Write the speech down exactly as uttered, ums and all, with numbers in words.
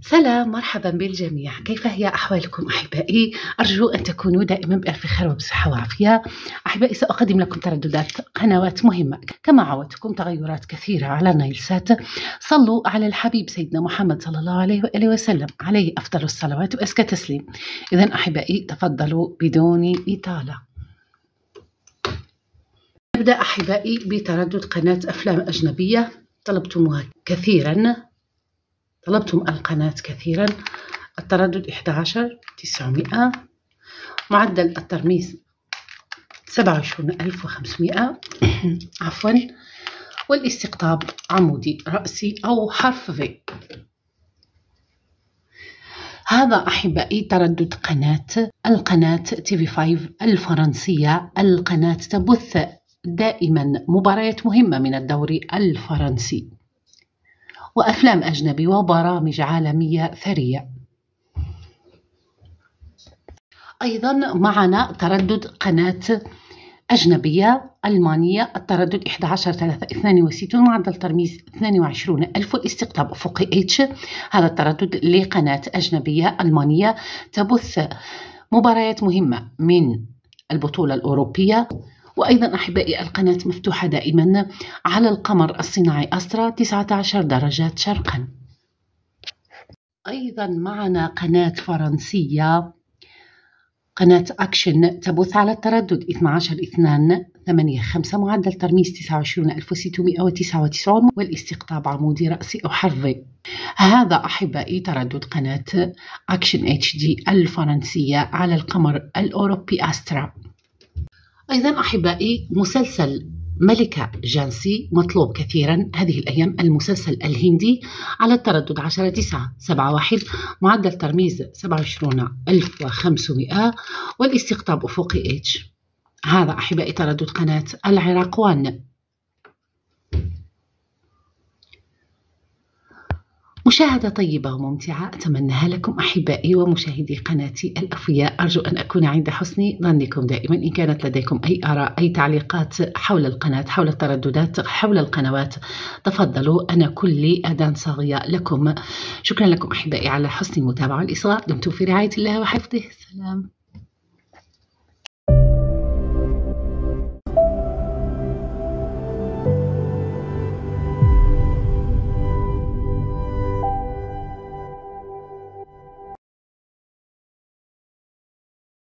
سلام، مرحبا بالجميع. كيف هي أحوالكم أحبائي؟ أرجو أن تكونوا دائما بألف خير وبصحة وعافية. أحبائي، سأقدم لكم ترددات قنوات مهمة كما عودتكم، تغيرات كثيرة على نايلسات. صلوا على الحبيب سيدنا محمد صلى الله عليه وآله وسلم، عليه أفضل الصلوات وأزكى تسليم. إذن أحبائي تفضلوا بدون إطالة. نبدأ أحبائي بتردد قناة أفلام أجنبية. طلبتموها كثيرا طلبتم القناة كثيرا. التردد أحد عشر تسعمائة، معدل الترميز سبعة وعشرين ألف وخمسمائة عفوا، والاستقطاب عمودي رأسي أو حرف في. هذا أحبائي تردد قناة القناة تي في خمسة الفرنسية. القناة تبث دائما مباريات مهمة من الدوري الفرنسي وأفلام أجنبي وبرامج عالمية ثرية. أيضا معنا تردد قناة أجنبية ألمانية. التردد أحد عشر ثلاثة اثنين وستين، معدل ترميز اثنين وعشرين ألف، والاستقطاب أفقي اتش. هذا التردد لقناة أجنبية ألمانية تبث مباريات مهمة من البطولة الأوروبية. وأيضا أحبائي القناة مفتوحة دائما على القمر الصناعي أسترا تسعة عشر درجات شرقا. أيضا معنا قناة فرنسية، قناة أكشن، تبث على التردد اثني عشر اثنين ثمانية خمسة، معدل ترميز تسعة وعشرين ألف وستمائة وتسعة وتسعين، والاستقطاب عمودي رأسي أو حرفي. هذا أحبائي تردد قناة أكشن اتش دي الفرنسية على القمر الأوروبي أسترا. أيضا أحبائي مسلسل ملكة جانسي مطلوب كثيرا هذه الأيام، المسلسل الهندي، على التردد عشرة تسعة سبعة واحد، معدل ترميز سبعة وعشرين ألف وخمسمائة، والاستقطاب أفقي اتش. هذا أحبائي تردد قناة العراق وان. مشاهدة طيبة وممتعة أتمنىها لكم أحبائي ومشاهدي قناتي الأوفياء. أرجو أن أكون عند حسن ظنكم دائما. إن كانت لديكم أي آراء أي تعليقات حول القناة، حول الترددات، حول القنوات، تفضلوا، أنا كلي أذان صاغية لكم. شكرا لكم أحبائي على حسن المتابعة والإصغاء. دمتم في رعاية الله وحفظه. سلام.